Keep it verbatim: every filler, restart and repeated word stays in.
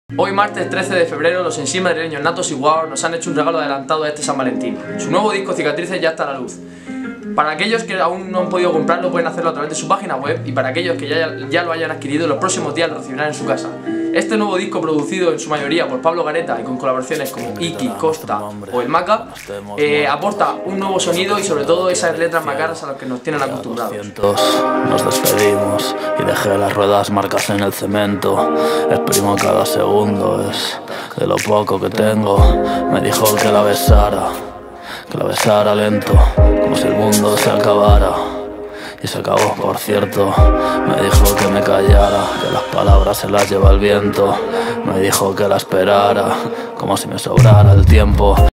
Hoy martes trece de febrero los en sí madrileños Natos y Guau nos han hecho un regalo adelantado a este San Valentín. Su nuevo disco Cicatrices ya está a la luz. Para aquellos que aún no han podido comprarlo pueden hacerlo a través de su página web, y para aquellos que ya, ya lo hayan adquirido los próximos días lo recibirán en su casa. Este nuevo disco, producido en su mayoría por Pablo Gareta y con colaboraciones como Iki, Costa o El Maca, eh, aporta un nuevo sonido y sobre todo esas letras macaras a las que nos tienen acostumbrados. Nos despedimos y dejé las ruedas marcas en el cemento. Exprimo cada segundo, es de lo poco que tengo. Me dijo que la besara, que la besara lento, como si el mundo se acabara. Y se acabó, por cierto. Me dijo que me callara, que las palabras se las lleva el viento. Me dijo que la esperara, como si me sobrara el tiempo.